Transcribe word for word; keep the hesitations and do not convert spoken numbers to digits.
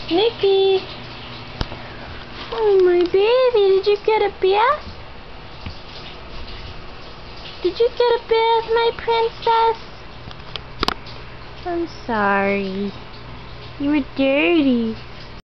Nikki! Oh, my baby, did you get a bath? Did you get a bath, my princess? I'm sorry. You were dirty.